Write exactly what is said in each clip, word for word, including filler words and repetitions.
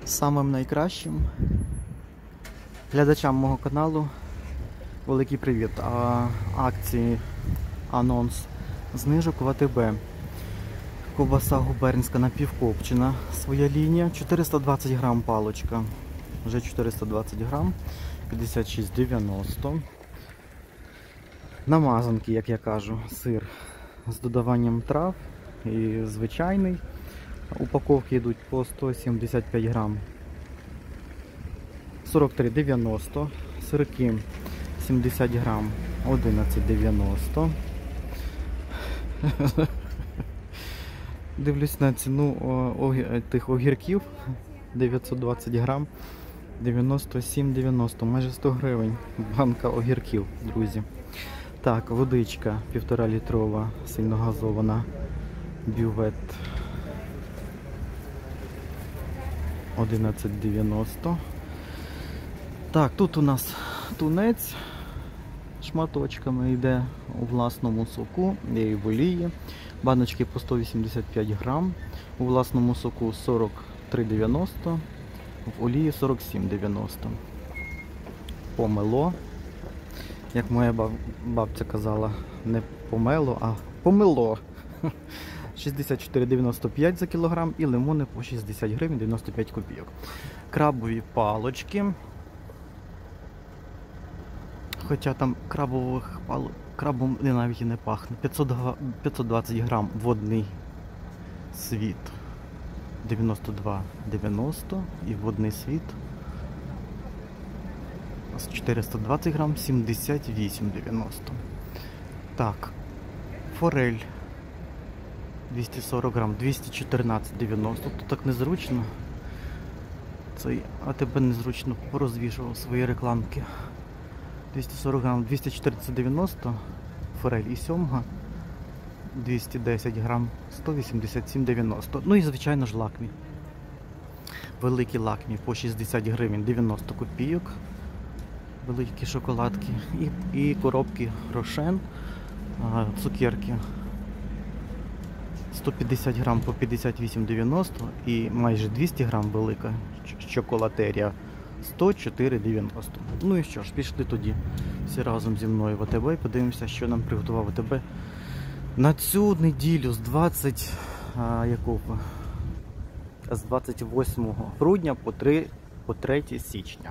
Самим найкращим глядачам мого каналу великий привіт. А, акції, анонс знижок в АТБ. Ковбаса губернська напівкопчена, своя лінія, чотириста двадцять грам палочка, вже чотириста двадцять грам, п'ятдесят шість дев'яносто. Намазанки, як я кажу, сир з додаванням трав і звичайний. Упаковки йдуть по сто сімдесят п'ять грам, сорок три дев'яносто. Сирки сімдесят грам, одинадцять дев'яносто. Дивлюсь на ціну огі... тих огірків, дев'ятсот двадцять грам, дев'яносто сім дев'яносто, майже сто гривень банка огірків, друзі. Так, водичка півтора літрова, сильно газована, бювет, одинадцять дев'яносто. Так, тут у нас тунець шматочками йде у власному соку, є і в олії. Баночки по сто вісімдесят п'ять грам, у власному соку сорок три дев'яносто, в олії сорок сім дев'яносто. Помело, як моя баб... бабця казала, не помело, а помело. шістдесят чотири дев'яносто п'ять за кілограм і лимони по шістдесят гривень дев'яносто п'ять копійок. Крабові палочки. Хоча там крабових палок, крабом навіть і не пахне. п'ятсот двадцять грам водний світ дев'яносто два дев'яносто і водний світ чотириста двадцять грам сімдесят вісім дев'яносто. Так, форель двісті сорок грам двісті чотирнадцять дев'яносто. Тут так незручно. Цей АТБ незручно порозвішував свої рекламки. двісті сорок грам двісті чотирнадцять дев'яносто, форель і сьомга двісті десять грам сто вісімдесят сім дев'яносто. Ну і звичайно ж лакмі. Великі лакмі по шістдесят гривень дев'яносто копійок. Великі шоколадки і, і коробки Рошен, а, цукерки сто п'ятдесят грам по п'ятдесят вісім дев'яносто і майже двісті грам велика чоколатерія сто чотири дев'яносто. Ну і що ж, пішли тоді всі разом зі мною в АТБ і подивимося, що нам приготував АТБ на цю неділю з двадцять, а, якого? З двадцять восьмого грудня по, три, по третє січня.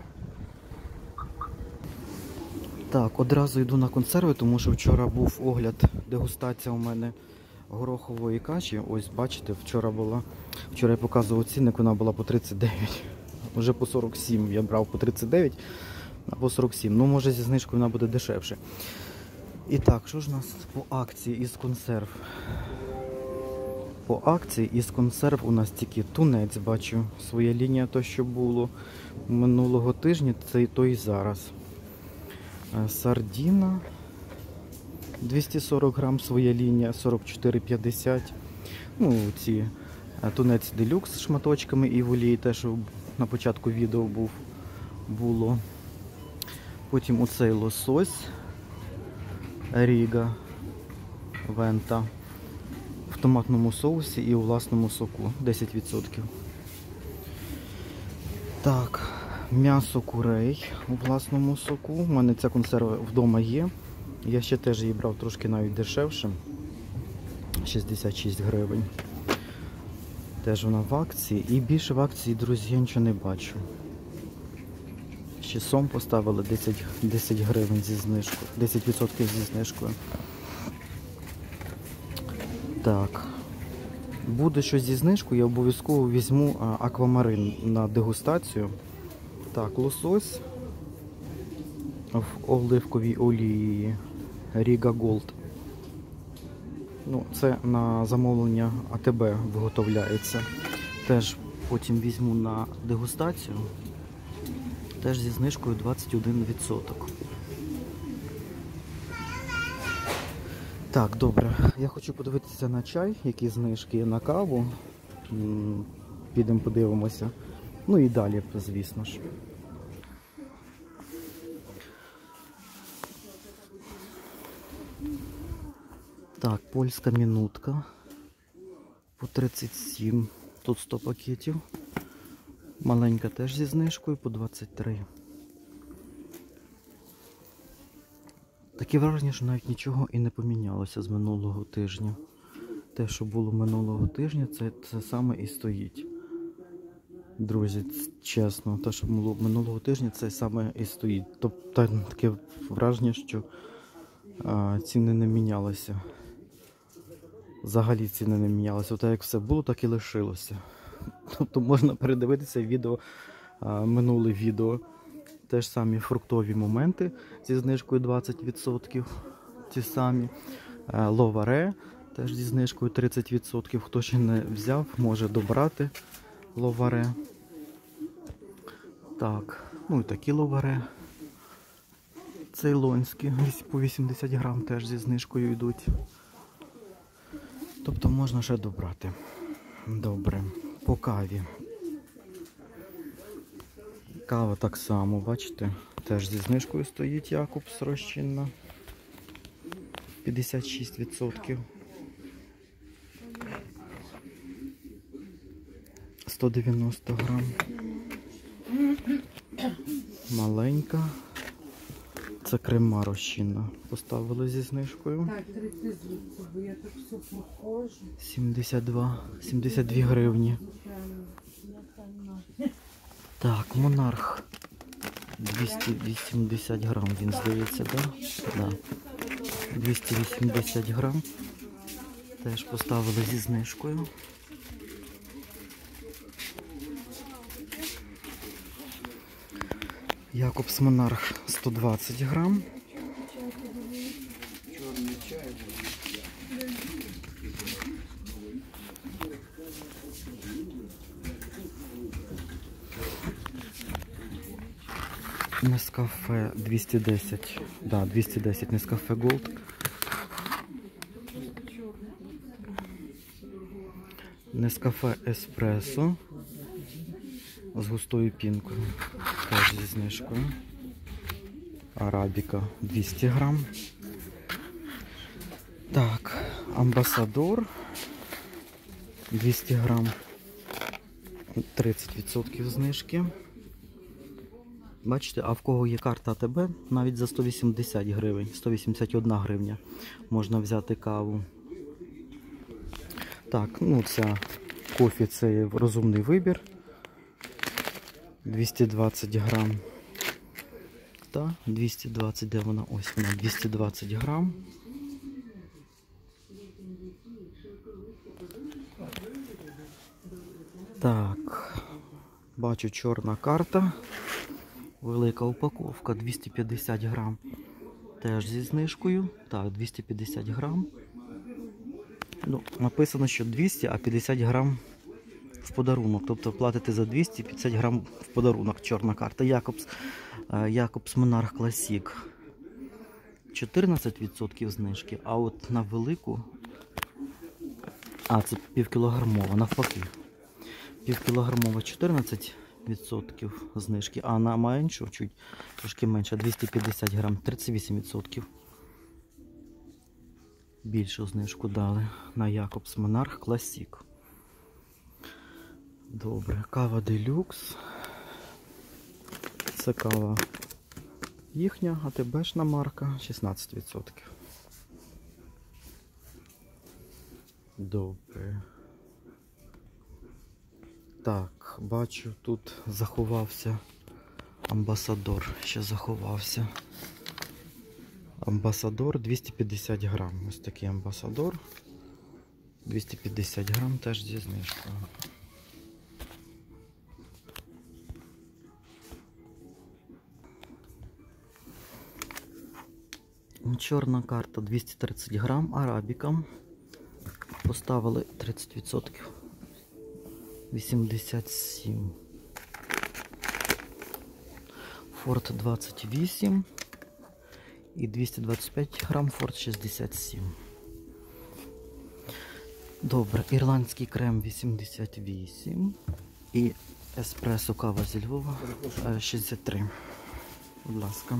Так, одразу йду на консерви, тому що вчора був огляд, дегустація у мене горохової каші. Ось, бачите, вчора була, вчора я показував цінник, вона була по тридцять дев'ять. Вже по сорок сім я брав по тридцять дев'ять, а по сорок сім. Ну, може, зі знижкою вона буде дешевше. І так, що ж у нас по акції із консерв? По акції із консерв у нас тільки тунець, бачу, своя лінія, то, що було минулого тижня, це і то і зараз. Сардіна двісті сорок грам, своя лінія, сорок чотири п'ятдесят. Ну, ці тунець делюкс з шматочками і в олії, те, що на початку відео був, було. Потім оцей лосось Ріга Вента в томатному соусі і у власному соку десять відсотків. Так, м'ясо курей у власному соку. У мене ця консерва вдома є. Я ще теж її брав трошки навіть дешевше. шістдесят шість гривень. Теж вона в акції. І більше в акції, друзі, я нічого не бачу. Ще сом поставили десять, десять гривень зі знижкою. десять відсотків зі знижкою. Так. Буде щось зі знижкою, я обов'язково візьму аквамарин на дегустацію. Так, лосось в оливковій олії Ріга Голд. Ну, це на замовлення АТБ виготовляється. Теж потім візьму на дегустацію. Теж зі знижкою двадцять один відсоток. Так, добре. Я хочу подивитися на чай, які знижки, на каву. Підемо подивимося. Ну і далі, звісно ж. Так, польська минутка по тридцять сім. Тут сто пакетів. Маленька теж зі знижкою по двадцять три. Таке враження, що навіть нічого і не помінялося з минулого тижня. Те, що було минулого тижня, це це саме і стоїть. Друзі, чесно, те, що було минулого тижня, це саме і стоїть. Тобто таке враження, що а, ціни не мінялися. Взагалі ціни не мінялися. От як все було, так і лишилося. Тобто можна передивитися відео, а, минуле відео. Теж самі фруктові моменти зі знижкою двадцять відсотків. Ті самі. Ловаре теж зі знижкою тридцять відсотків. Хто ще не взяв, може добрати ловаре. Так, ну і такі ловаре. Цейлонські по вісімдесят грам теж зі знижкою йдуть. Тобто можна ще добрати. Добре. По каві. Кава так само, бачите, теж зі знижкою стоїть Якобс розчинна. п'ятдесят шість відсотків. сто дев'яносто грам. Маленька. Це крема розчинна. Поставили зі знижкою. Так, тридцять звідси, бо я так все похожу. сімдесят два, сімдесят дві гривні. Так, Монарх. двісті вісімдесят грам він, здається, да? Да. двісті вісімдесят грам. Теж поставили зі знижкою. Якобс Монарх сто двадцять грам. Нескафе двісті десять. Да, двісті десять Нескафе Голд. Нескафе Еспресо з густою пінкою. Теж зі знижкою. Арабіка двісті грам. Так, Амбасадор двісті грам. тридцять відсотків знижки. Бачите, а в кого є карта АТБ, навіть за сто вісімдесят гривень, сто вісімдесят одна гривня можна взяти каву. Так, ну це кофі, це розумний вибір. двісті двадцять грам. Так, двісті двадцять, де вона? Ось вона, двісті двадцять грам. Так, бачу чорна карта. Велика упаковка, двісті п'ятдесят грам. Теж зі знижкою. Так, двісті п'ятдесят грам. Ну, написано, що двісті, а п'ятдесят грам в подарунок. Тобто платите за двісті п'ятдесят грам в подарунок. Чорна карта. Якобс, Якобс Монарх Класік. чотирнадцять відсотків знижки. А от на велику... А, це півкілограмова, навпаки. Півкілограмова чотирнадцять відсотків знижки, а на меншу, чуть трошки менше, двісті п'ятдесят грам, тридцять вісім відсотків. Більшу знижку дали на Якобс Монарх Класік. Добре, кава Делюкс. Це кава їхня, АТБшна марка, шістнадцять відсотків. Добре. Так, бачу, тут заховався Амбасадор, ще заховався. Амбасадор двісті п'ятдесят грам. Ось такий Амбасадор. двісті п'ятдесят грам теж зі знижкою. Чорна карта двісті тридцять грам, арабіка. Поставили тридцять відсотків. вісімдесят сім. Форт двадцять вісім. І двісті двадцять п'ять грам Форт шістдесят сім. Добре, ірландський крем вісімдесят вісім. І еспресо кава зі Львова шістдесят три. Будь ласка.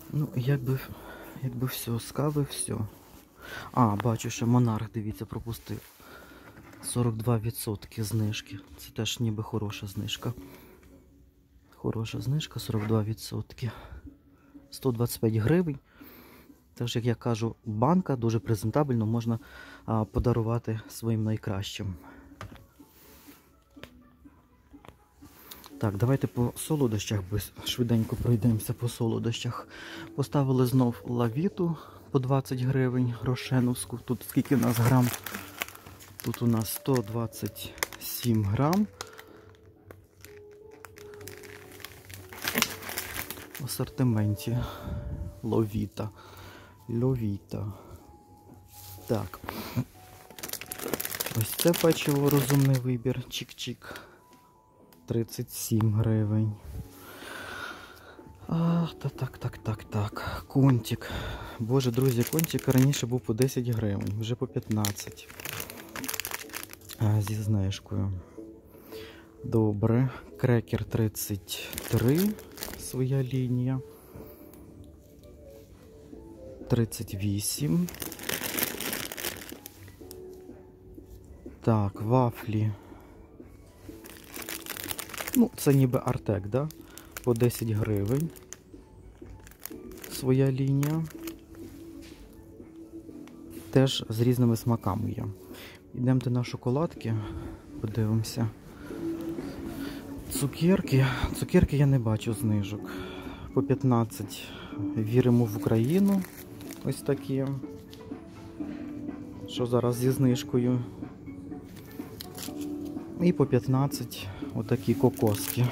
Ну, якби, якби все, з кави все. А, бачу, що Монарх, дивіться, пропустив. сорок два відсотки знижки. Це теж ніби хороша знижка. Хороша знижка, сорок два відсотки. сто двадцять п'ять гривень. Тож, як я кажу, банка дуже презентабельно, можна а, подарувати своїм найкращим. Так, давайте по солодощах швиденько пройдемося по солодощах. Поставили знов лавіту по двадцять гривень, рошеновську. Тут скільки у нас грам? Тут у нас сто двадцять сім грам. В асортименті ловіта. Ловіта. Так. Ось це печиво, розумний вибір. Чик-чик. тридцять сім гривень. А, та так, так, так, так. Контик. Боже, друзі, контик раніше був по десять гривень, вже по п'ятнадцять. А, зі знижкою. Добре. Крекер тридцять три. Своя лінія. тридцять вісім. Так, вафлі. Ну, це ніби Артек, да? По десять гривень. Своя лінія. Теж з різними смаками є. Йдемте на шоколадки, подивимося. Цукерки. Цукерки я не бачу знижок. По п'ятнадцять. Віримо в Україну. Ось такі. Що зараз зі знижкою. І по п'ятнадцять отакі кокоски.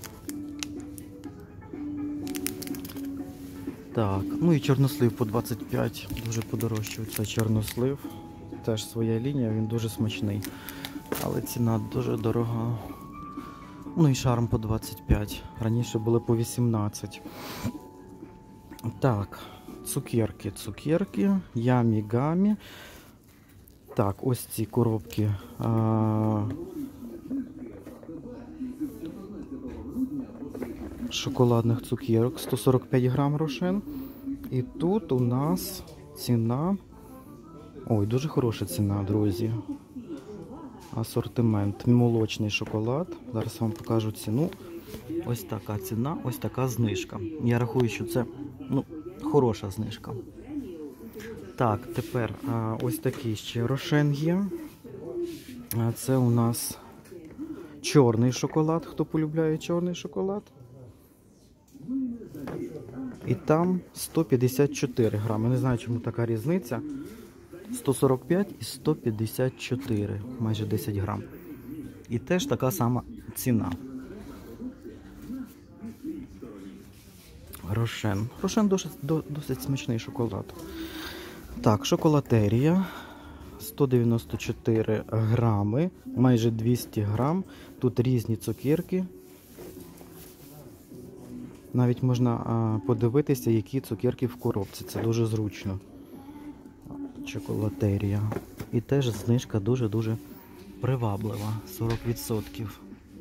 Так, ну і чорнослив по двадцять п'ять. Дуже подорожчується чорнослив. Теж своя лінія, він дуже смачний. Але ціна дуже дорога. Ну і шарм по двадцять п'ять. Раніше були по вісімнадцять. Так, цукерки, цукерки, ямі-гамі. Так, ось ці коробки. А... шоколадних цукерок, сто сорок п'ять грам рошен. І тут у нас ціна. Ой, дуже хороша ціна, друзі. Асортимент. Молочний шоколад. Зараз вам покажу ціну. Ось така ціна, ось така знижка. Я рахую, що це, ну, хороша знижка. Так, тепер а, ось такий ще рошен є. А, це у нас чорний шоколад. Хто полюбляє чорний шоколад? І там сто п'ятдесят чотири грами. Не знаю, чому така різниця. сто сорок п'ять і сто п'ятдесят чотири. Майже десять грам. І теж така сама ціна. Рошен. Рошен досить, досить смачний шоколад. Так, шоколатерія. сто дев'яносто чотири грами. Майже двісті грам. Тут різні цукерки. Навіть можна а, подивитися, які цукерки в коробці. Це дуже зручно. Шоколатерія. І теж знижка дуже-дуже приваблива. сорок відсотків.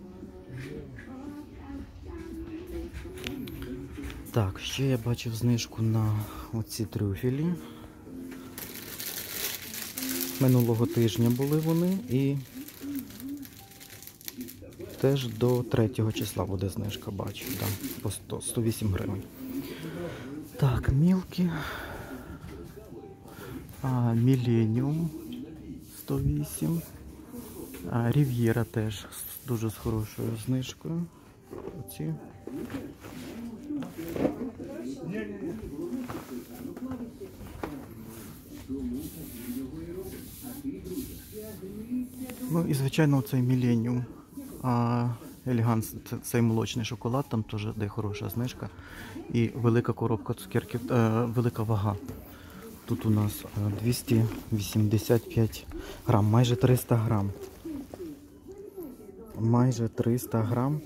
Так, ще я бачив знижку на оці трюфелі. Минулого тижня були вони і теж до третього числа буде знижка, бачу, да, по сто, сто вісім гривень. Так, мілкі. А, Міленіум сто вісім. А, Рів'єра теж з дуже з хорошою знижкою. Оці. Ну і звичайно цей Міленіум. А, Елеганс, цей молочний шоколад, там теж де хороша знижка. І велика коробка цукерків, е, велика вага. Тут у нас двісті вісімдесят п'ять грам, майже триста грам. Майже триста грам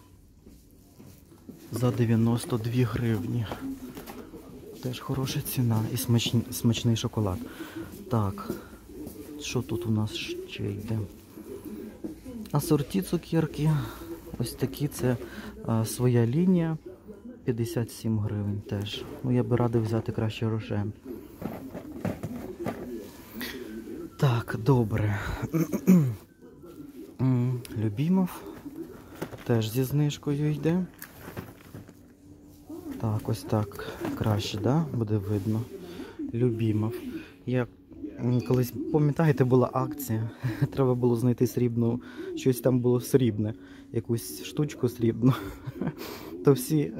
за дев'яносто дві гривні. Теж хороша ціна і смачний, смачний шоколад. Так, що тут у нас ще йде? Асорті цукерки. Ось такі, це а, своя лінія. п'ятдесят сім гривень теж. Ну, я би радив взяти краще Рошен. Так, добре. Любімов. Теж зі знижкою йде. Так, ось так краще, да? Буде видно. Любімов. Я колись, пам'ятаєте, була акція. Треба було знайти срібну, щось там було срібне. Якусь штучку срібну. То всі,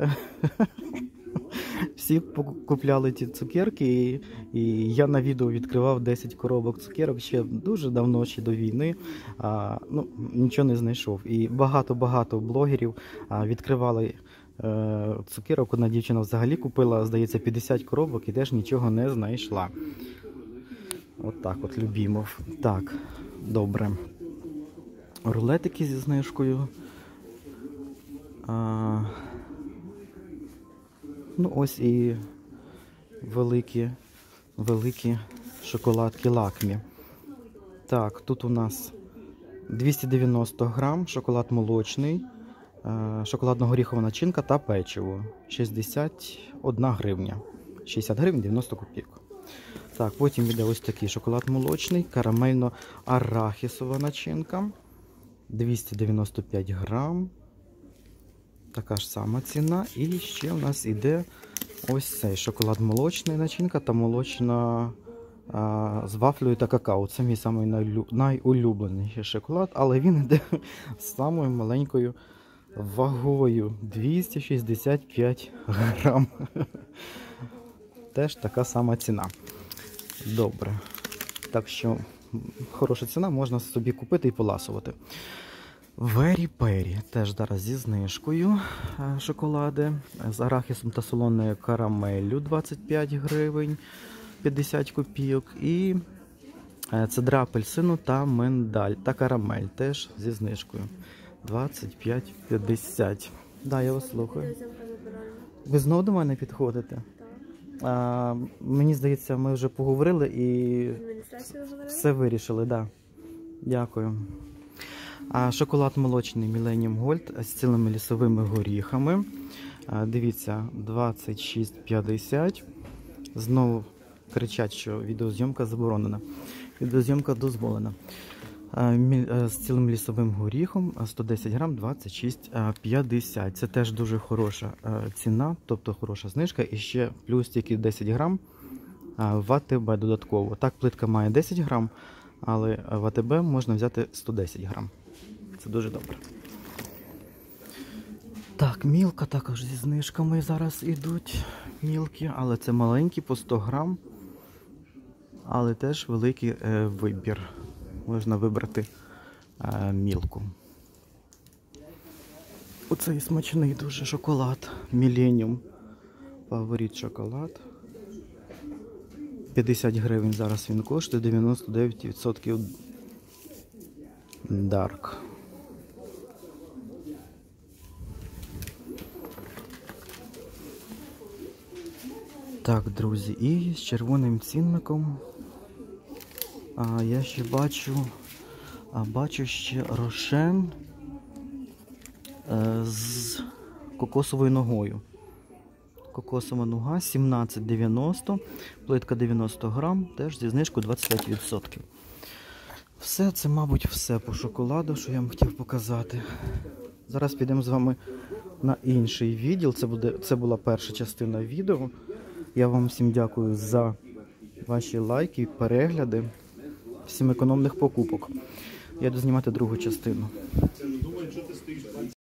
всі купляли ті цукерки, і, і я на відео відкривав десять коробок цукерок ще дуже давно, ще до війни. А, ну, нічого не знайшов. І багато-багато блогерів а, відкривали е, цукерок. Одна дівчина взагалі купила, здається, п'ятдесят коробок і теж нічого не знайшла. От так от, Любімов. Так, добре. Рулетики зі знижкою. А, ну ось і великі, великі шоколадки Лакмі. Так, тут у нас двісті дев'яносто грам, шоколад молочний, шоколадно-горіхова начинка та печиво. шістдесят одна гривня. шістдесят гривень дев'яносто копійок. Так, потім йде ось такий шоколад молочний, карамельно-арахісова начинка. двісті дев'яносто п'ять грам. Така ж сама ціна. І ще у нас іде ось цей шоколад молочний начинка та молочна а, з вафлею та какао. Це мій самий найулюбленіший шоколад, але він йде з самою маленькою вагою. двісті шістдесят п'ять грам. Теж така сама ціна. Добре. Так що хороша ціна, можна собі купити і поласувати. Вері Пері, теж зараз зі знижкою шоколади, з арахісом та солоною карамеллю двадцять п'ять гривень, п'ятдесят копійок. І цедра апельсину та миндаль та карамель теж зі знижкою двадцять п'ять п'ятдесят. Да, я вас слухаю. Ви знову до мене підходите? А, мені здається, ми вже поговорили і все вирішили, да. Дякую. А, шоколад молочний Millennium Gold з цілими лісовими горіхами. А, дивіться, двадцять шість п'ятдесят. Знову кричать, що відеозйомка заборонена. Відеозйомка дозволена. А, мі, а, з цілим лісовим горіхом сто десять грам, двадцять шість п'ятдесят. Це теж дуже хороша а, ціна, тобто хороша знижка. І ще плюс тільки десять грам а, в АТБ додатково. Так, плитка має десять грам, але в АТБ можна взяти сто десять грам. Це дуже добре. Так, мілка також зі знижками зараз йдуть. Мілкі, але це маленькі, по сто грам. Але теж великий е, вибір. Можна вибрати е, мілку. Оцей смачний дуже шоколад. Millennium. Фаворит шоколад. п'ятдесят гривень зараз він коштує, дев'яносто дев'ять відсотків Dark. Так, друзі, і з червоним цінником а, я ще бачу, а, бачу ще Рошен а, з кокосовою ногою. Кокосова нога сімнадцять дев'яносто, плитка дев'яносто грам, теж зі знижкою двадцять п'ять відсотків. Все, це, мабуть, все по шоколаду, що я вам хотів показати. Зараз підемо з вами на інший відділ. Це, буде, це була перша частина відео. Я вам всім дякую за ваші лайки, перегляди, всім економних покупок. Я буду знімати другу частину.